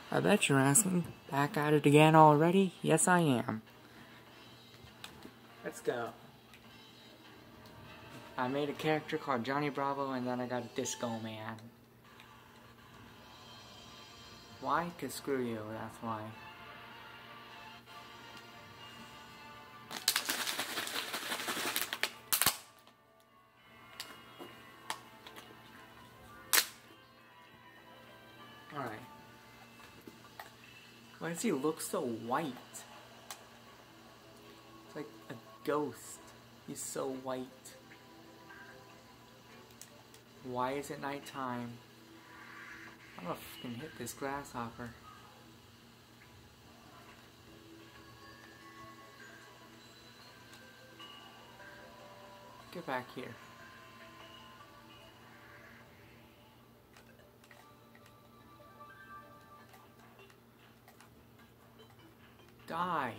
I bet you're asking, back at it again already? Yes, I am. Let's go. I made a character called Johnny Bravo, and then I got a Disco Man. Why? 'Cause screw you, that's why. Alright. Why does he look so white? It's like a ghost. He's so white. Why is it nighttime? I'm gonna fucking hit this grasshopper. Get back here. Die.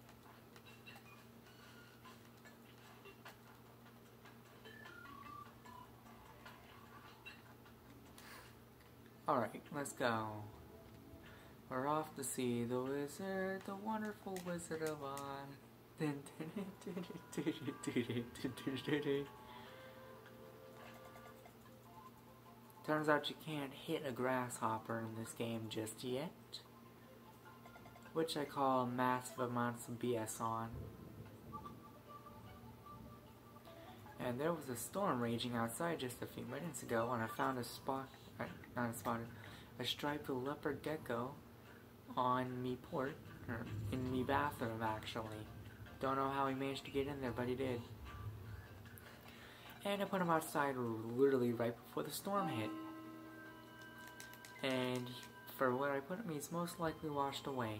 Alright, let's go. We're off to see the wizard, the wonderful Wizard of Oz. Turns out you can't hit a grasshopper in this game just yet. Which I call massive amounts of BS on. And there was a storm raging outside just a few minutes ago when I found a striped leopard gecko on me port, or in me bathroom actually. Don't know how he managed to get in there, but he did. And I put him outside literally right before the storm hit. And for where I put him, he's most likely washed away.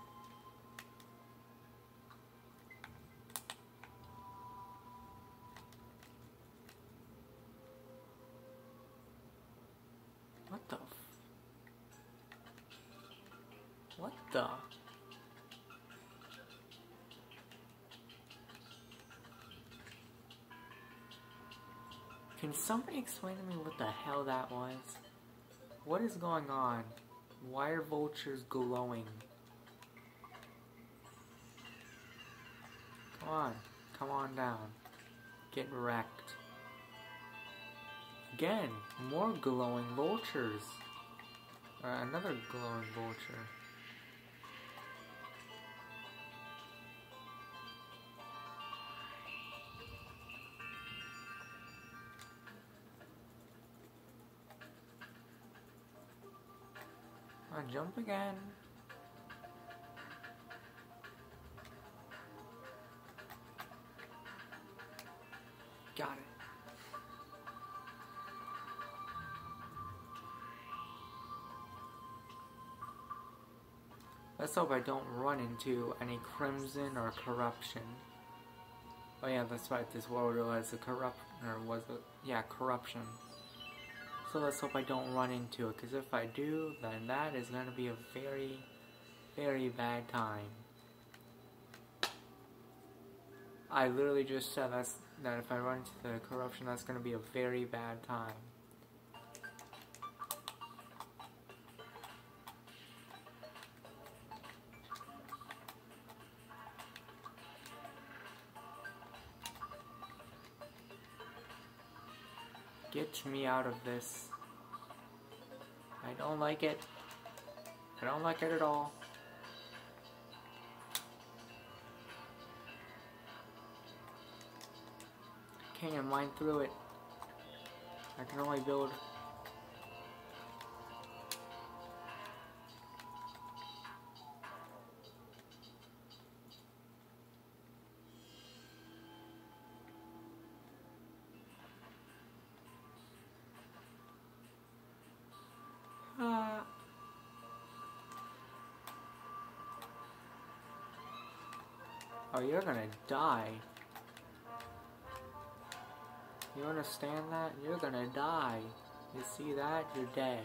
What the What the? Can somebody explain to me what the hell that was? What is going on? Why are vultures glowing? Come on down. Get wrecked. Again, more glowing vultures. Another glowing vulture. Come on, jump again. Got it. Let's hope I don't run into any crimson or corruption. Oh yeah, that's right, this world was corruption. So let's hope I don't run into it, because if I do, then that is going to be a very, very bad time. I literally just said that if I run into the corruption, that's going to be a very bad time. Get me out of this. I don't like it. I don't like it at all. Can't mine through it. I can only build. Oh, you're gonna die. You understand that? You're gonna die. You see that? You're dead.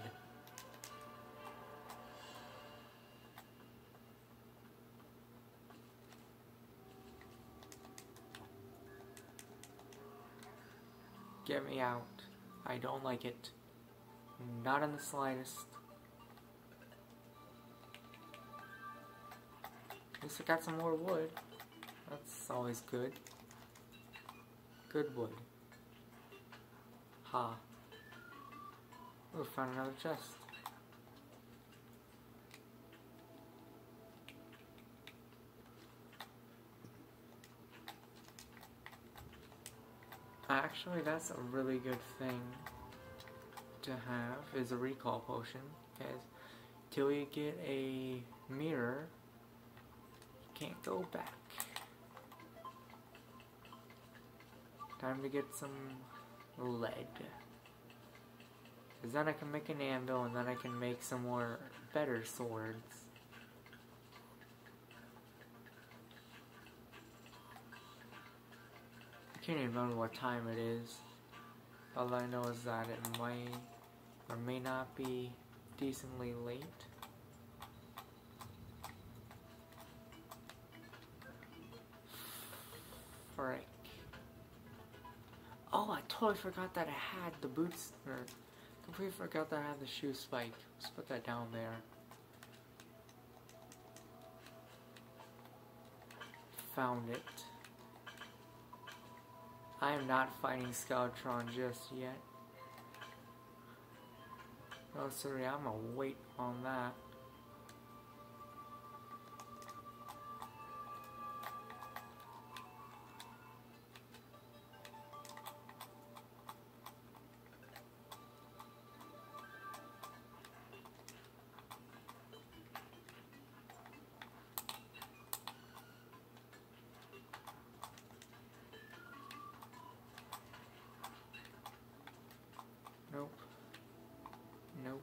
Get me out. I don't like it. Not in the slightest. least I got some more wood. That's always good. Good wood. Ha. We'll find another chest. Actually, that's a really good thing to have, is a recall potion, because till you get a mirror, you can't go back. Time to get some lead. Because then I can make an anvil, and then I can make some more better swords. I can't even remember what time it is. All I know is that it might or may not be decently late. Frick. Oh, I totally forgot that I had the boots, or completely forgot that I had the shoe spike. Let's put that down there. Found it. I am not fighting Skeletron just yet. Oh, sorry, I'm gonna wait on that. Nope. Nope.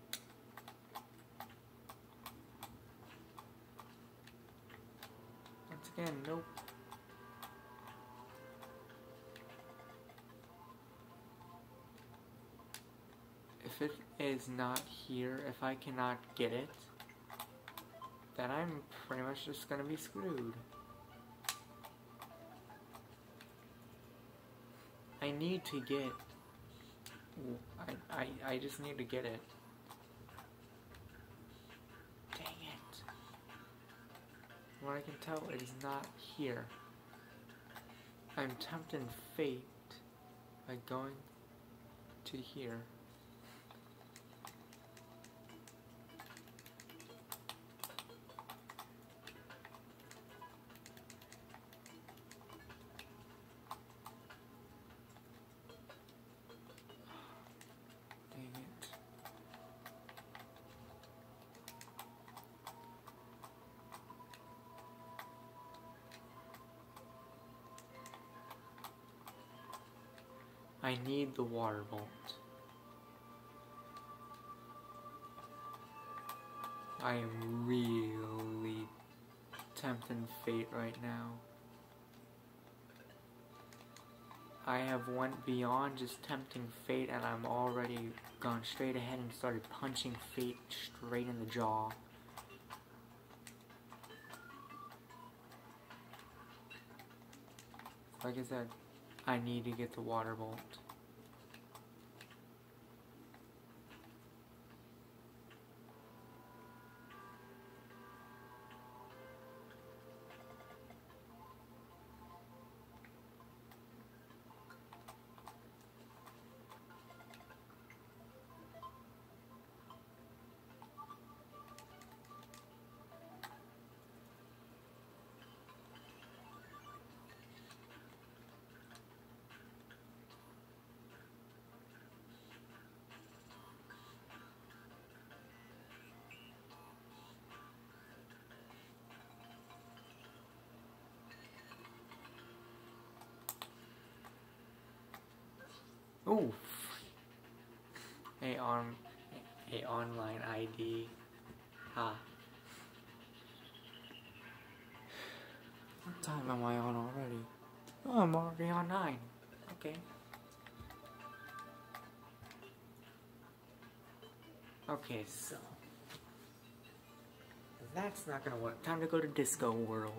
Once again, nope. If it is not here, if I cannot get it, then I'm pretty much just gonna be screwed. I need to get... I just need to get it. Dang it. What I can tell, it is not here. I'm tempting fate by going to here. I need the water bolt. I am really tempting fate right now. I have went beyond just tempting fate, and I'm already gone straight ahead and started punching fate straight in the jaw. Like I said, I need to get the water bolt. Ooh, a online ID. Ha. What time am I on already? Oh, I'm already on 9. Okay. Okay, so that's not gonna work. Time to go to Disco World.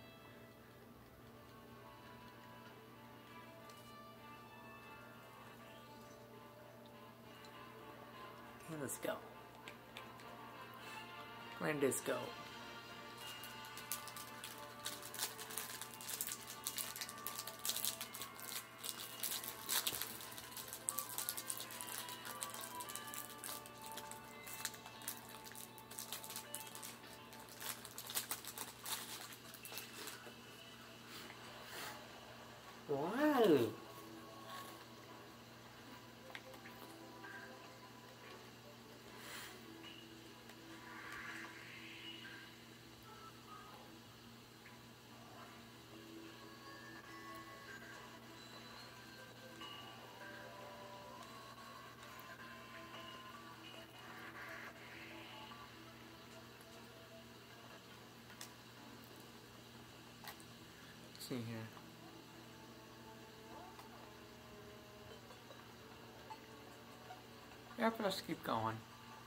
Okay, let's go. Playing Disco. No! Let's see here. Yep, let's keep going.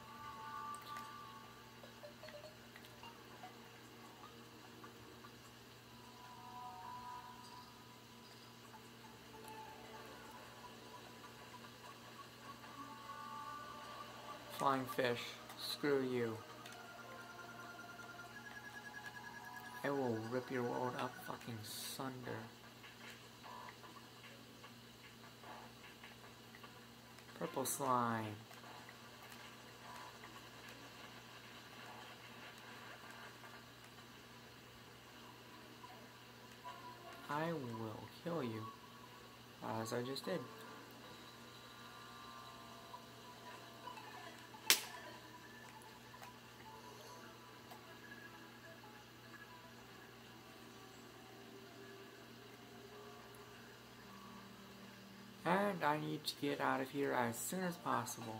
Flying fish, screw you. I will rip your world up fucking sunder. Purple slime. I will kill you, as I just did. And I need to get out of here as soon as possible.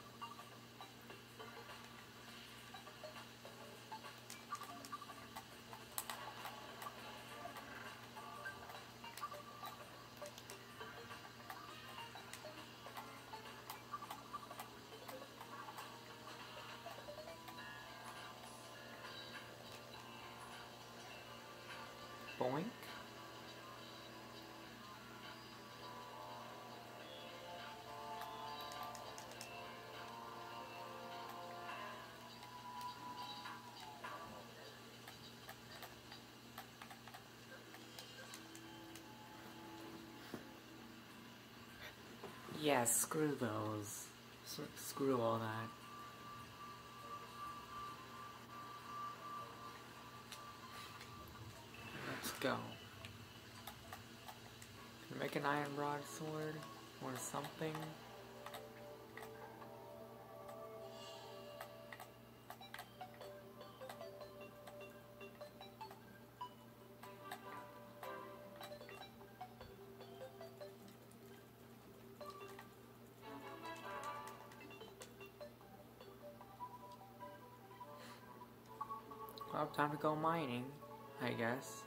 Boink. Yeah, screw those. Screw all that. Let's go. Make an iron broadsword or something. Well, time to go mining, I guess.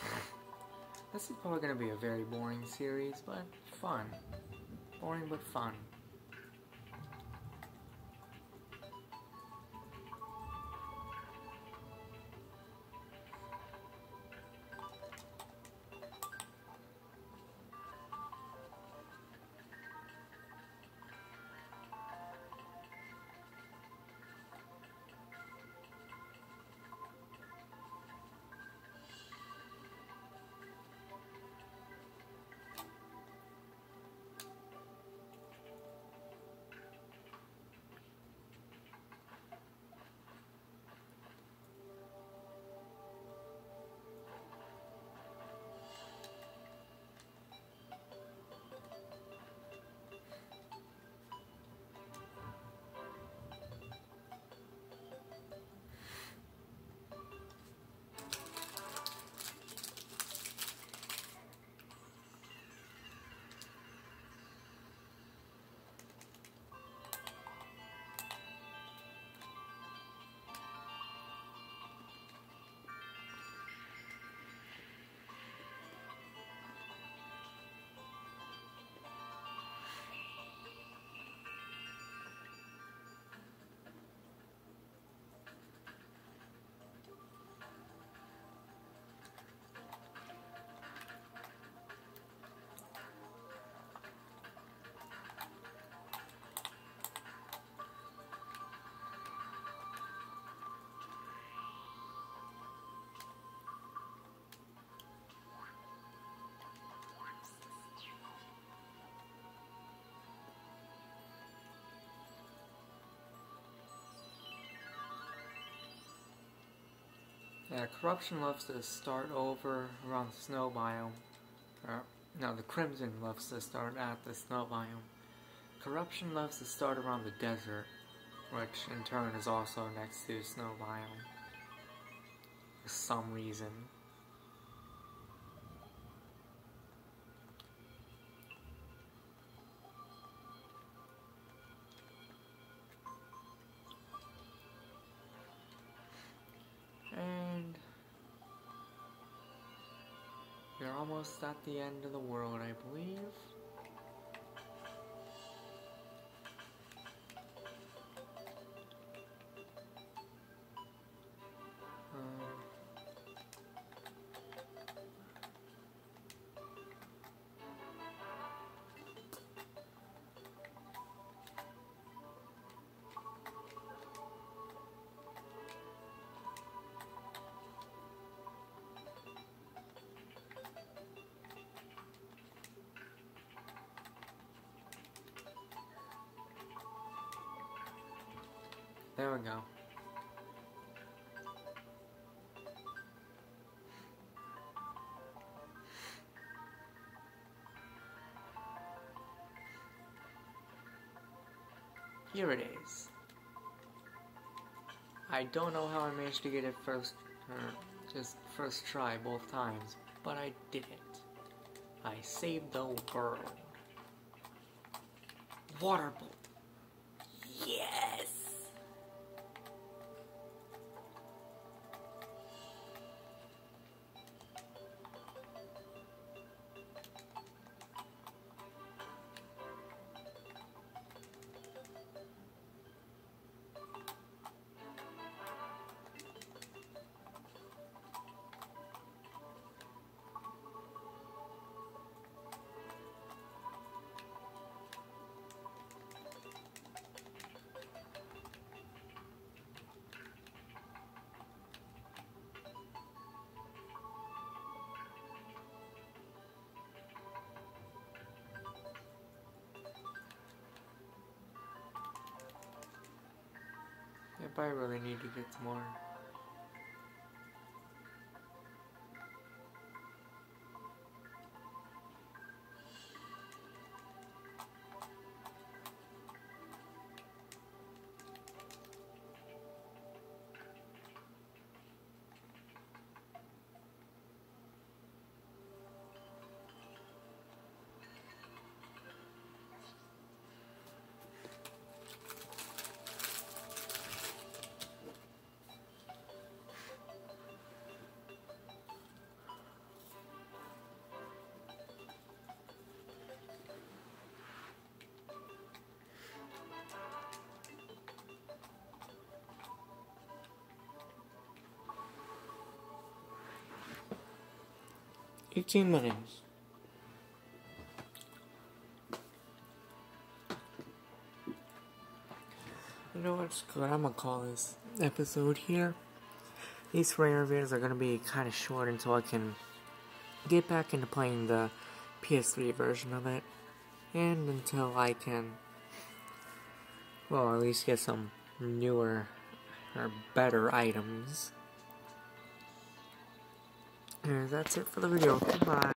This is probably going to be a very boring series, but fun. Boring but fun. Yeah, corruption loves to start over around the snow biome. Now the Crimson loves to start at the snow biome. Corruption loves to start around the desert, which in turn is also next to the snow biome. For some reason. And we're almost at the end of the world, I believe. There we go. Here it is. I don't know how I managed to get it just first try both times, but I did it. I saved the world. Water bolt. Yes! Yep, I really need to get some more. $18. You know what's good? I'm gonna call this episode here. These rare videos are gonna be kind of short until I can get back into playing the PS3 version of it, and until I can, well, at least get some newer or better items. And that's it for the video. Goodbye.